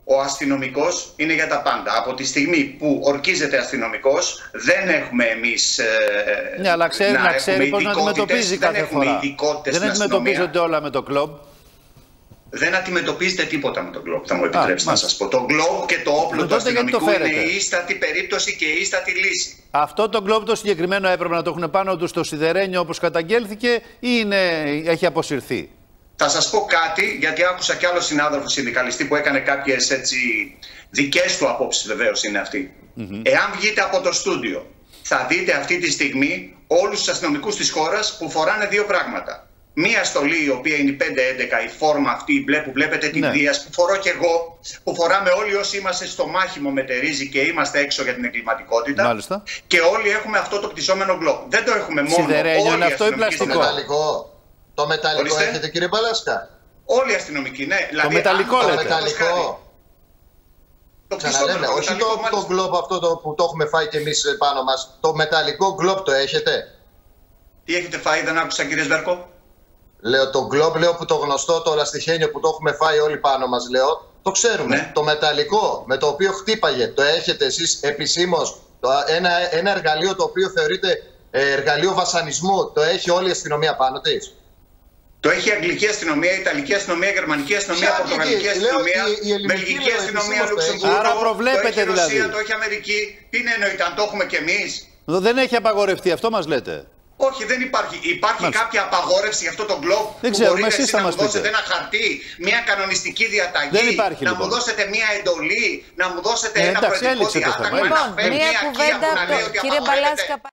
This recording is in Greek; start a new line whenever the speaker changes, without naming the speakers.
Ο αστυνομικός είναι για τα πάντα. Από τη στιγμή που ορκίζεται αστυνομικός, δεν έχουμε εμείς
ναι, αλλά ξέρει πώς να αντιμετωπίζει κάθε φορά.
Δεν
αντιμετωπίζονται όλα με το κλόμπ.
Δεν αντιμετωπίζετε τίποτα με τον κλόμπ, θα μου επιτρέψετε να σας πω. Το κλόμπ και το όπλο του αστυνομικού είναι η ίστατη περίπτωση και η ίστατη λύση.
Αυτό το κλόμπ το συγκεκριμένο έπρεπε να το έχουν πάνω του στο σιδερένιο όπως καταγγέλθηκε ή έχει αποσυρθεί?
Θα σας πω κάτι, γιατί άκουσα κι άλλο συνάδελφο συνδικαλιστή που έκανε κάποιες δικές του απόψεις, βεβαίως είναι αυτή. Εάν βγείτε από το στούντιο, θα δείτε αυτή τη στιγμή όλους τους αστυνομικούς της χώρας που φοράνε δύο πράγματα. Μία στολή, η οποία είναι η 511, η φόρμα αυτή που βλέπετε την Δίας, που φορώ κι εγώ, που φοράμε όλοι όσοι είμαστε στο μάχημο με τερίζι και είμαστε έξω για την εγκληματικότητα.
Μάλιστα.
Και όλοι έχουμε αυτό το πτυσσόμενο γκλόπ. Δεν το έχουμε μόνο.
Σιδερένιο είναι αυτό ή πλαστικό?
Το μεταλλικό έχετε, κύριε Μπαλάσκα?
Όλοι οι αστυνομικοί, ναι.
Το μεταλλικό λέτε?
Το μεταλλικό. Ξαναλέμε, όχι το γκλόπ αυτό που το έχουμε φάει κι εμείς πάνω μας. Το μεταλλικό γκλόπ το έχετε?
Τι έχετε φάει, δεν άκουσα, κύριε Σβέρκο?
Λέω το γκλόπ, λέω, που το γνωστό, το λαστιχένιο που το έχουμε φάει όλοι πάνω μας, λέω. Το ξέρουμε. Ναι. Το μεταλλικό με το οποίο χτύπαγε, το έχετε εσείς επισήμως? Ένα εργαλείο το οποίο θεωρείται εργαλείο βασανισμού, το έχει όλη η αστυνομία πάνω της?
Το έχει η Αγγλική αστυνομία, η Ιταλική αστυνομία, η Γερμανική αστυνομία, η Πορτογαλική αστυνομία, η Βελγική αστυνομία, Λουξεμβούργο.
Άρα προβλέπετε
το έχει η
δηλαδή.
Ρωσία, το έχει η Αμερική. Τι είναι, εννοείται, αν το έχουμε κι εμείς?
Δεν έχει απαγορευτεί, αυτό μας λέτε?
Όχι, δεν υπάρχει. Υπάρχει κάποια απαγόρευση για αυτό το γκλόπ?
Δεν ξέρουμε, εσείς θα
να
μας
μου δώσετε ένα χαρτί, μια κανονιστική διαταγή,
δεν υπάρχει,
να
λοιπόν.
μου δώσετε μια εντολή, να μου δώσετε ένα
εντάξει,
προεδρικό
έληξε το θέμα.
διάταγμα,
Μία κουβέντα, κύριε Μπαλάσκα.